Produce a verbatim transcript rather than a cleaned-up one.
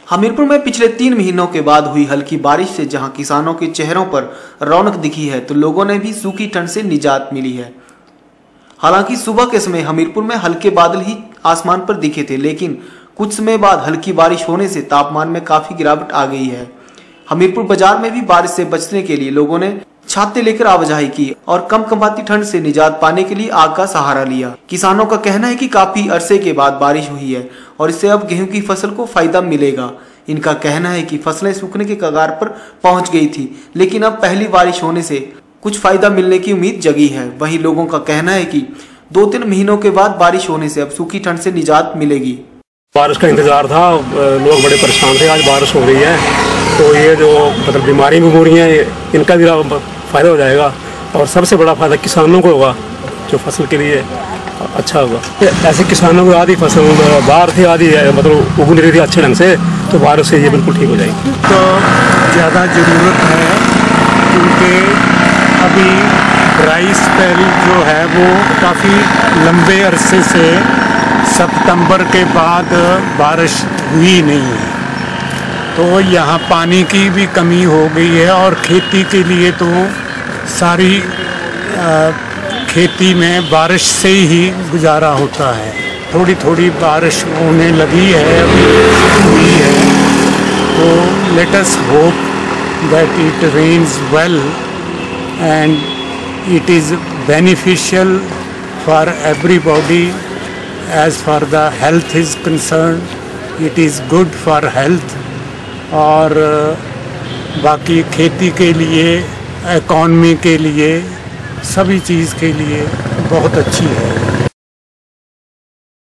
हमीरपुर में पिछले तीन महीनों के बाद हुई हल्की बारिश से जहां किसानों के चेहरों पर रौनक दिखी है, तो लोगों ने भी सूखी ठंड से निजात मिली है। हालांकि सुबह के समय हमीरपुर में हल्के बादल ही आसमान पर दिखे थे, लेकिन कुछ समय बाद हल्की बारिश होने से तापमान में काफी गिरावट आ गई है। हमीरपुर बाजार में भी बारिश से बचने के लिए लोगों ने छाते लेकर आवाजाही की और कम कमाती ठंड से निजात पाने के लिए आग का सहारा लिया। किसानों का कहना है कि काफी अरसे के बाद बारिश हुई है और इससे अब गेहूं की फसल को फायदा मिलेगा। इनका कहना है कि फसलें सूखने के कगार पर पहुंच गई थी, लेकिन अब पहली बारिश होने से कुछ फायदा मिलने की उम्मीद जगी है। वहीं लोगों का कहना है कि दो तीन महीनों के बाद बारिश होने से अब सूखी ठंड से निजात मिलेगी। बारिश का इंतजार था, लोग बड़े परेशान थे। आज बारिश हो रही है तो ये जो मतलब बीमारी बीमारियाँ इनका भी फ़ायदा हो जाएगा और सबसे बड़ा फ़ायदा किसानों को होगा, जो फसल के लिए अच्छा होगा। ऐसे किसानों को आधी फसल बाहर थी, आधी मतलब उग नहीं रही थी अच्छे ढंग से, तो बारिश से ये बिल्कुल ठीक हो जाएगी। तो ज़्यादा ज़रूरत है क्योंकि अभी ड्राई स्पेल जो है वो काफ़ी लंबे अरसे से सितंबर के बाद बारिश हुई नहीं है, तो यहाँ पानी की भी कमी हो गई है और खेती के लिए तो सारी आ, खेती में बारिश से ही गुजारा होता है। थोड़ी थोड़ी बारिश होने लगी है, अभी हुई है, तो let us hope that it rains well and it is beneficial for everybody as for the health is concern, it is good for health और बाकी खेती के लिए, इकॉनमी के लिए, सभी चीज़ के लिए बहुत अच्छी है।